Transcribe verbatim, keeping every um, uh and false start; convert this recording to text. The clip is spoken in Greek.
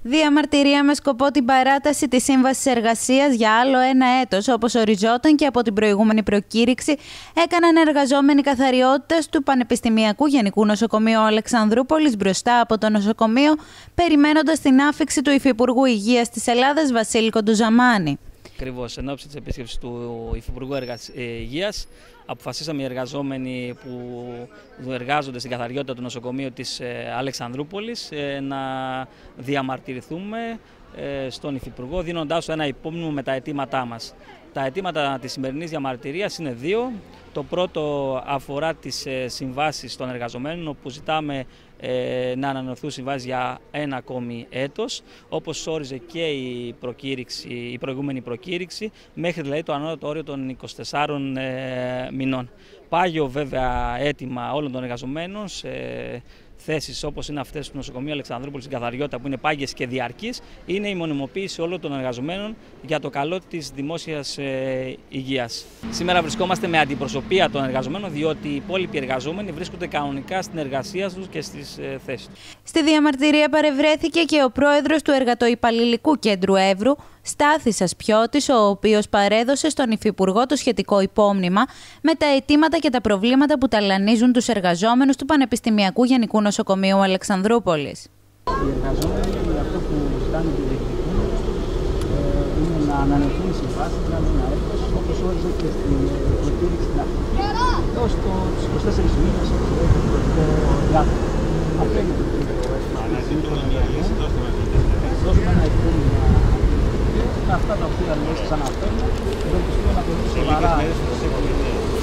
Διαμαρτυρία με σκοπό την παράταση της Σύμβασης Εργασίας για άλλο ένα έτος, όπως οριζόταν και από την προηγούμενη προκήρυξη, έκαναν εργαζόμενοι καθαριότητας του Πανεπιστημιακού Γενικού Νοσοκομείου Αλεξανδρούπολης μπροστά από το νοσοκομείο, περιμένοντας την άφιξη του Υφυπουργού Υγείας της Ελλάδας, Βασίλη Κοντοζαμάνη. Ακριβώς, εν ώψη της επίσκεψης του Υφυπουργού Υγείας, αποφασίσαμε οι εργαζόμενοι που εργάζονται στην καθαριότητα του νοσοκομείου της Αλεξανδρούπολης να διαμαρτυρηθούμε στον Υφυπουργό, δίνοντάς του ένα υπόμνημα με τα αιτήματά μας. Τα αιτήματα της σημερινής διαμαρτυρίας είναι δύο. Το πρώτο αφορά τις συμβάσεις των εργαζομένων, όπου ζητάμε να ανανεωθούν συμβάσεις για ένα ακόμη έτος, όπως όριζε και η, προκήρυξη, η προηγούμενη προκήρυξη, μέχρι δηλαδή το ανώτατο όριο των είκοσι τεσσάρων μηνών. Πάγιο βέβαια αίτημα όλων των εργαζομένων σε θέσεις όπως είναι αυτές του νοσοκομείου Αλεξανδρούπολης στην καθαριότητα, που είναι πάγιες και διαρκείς, είναι η μονιμοποίηση όλων των εργαζομένων για το καλό της δημόσιας ε, υγείας. Σήμερα βρισκόμαστε με αντιπροσωπεία των εργαζομένων, διότι οι υπόλοιποι εργαζόμενοι βρίσκονται κανονικά στην εργασία τους και στις ε, θέσεις τους. Στη διαμαρτυρία παρευρέθηκε και ο πρόεδρος του Εργατοϊπαλληλικού Κέντρου Εύρου, Στάθης Ασπιώτης, ο οποίος παρέδωσε στον Υφυπουργό το σχετικό υπόμνημα με τα αιτήματα και τα προβλήματα που ταλανίζουν τους εργαζόμενους του Πανεπιστημιακού Γενικού Νοσοκομείου Αλεξανδρούπολης. Οι εργαζόμενοι αυτό που ζητάνε και διεκδικούν είναι να ανανεωθούν οι συμβάσεις για ένα έτος, όπως όριζε και στην προκήρυξη στην αρχή, έως τους είκοσι τέσσερις μήνες, όπως λέει το προηγούμενο διάτομο. Αυτό είναι το τρίτο. Δώσουμε ένα υπόμνημα. Αυτά τα οποία σας αναφέρουμε, ευελπιστούμε να το δούμε σοβαρά.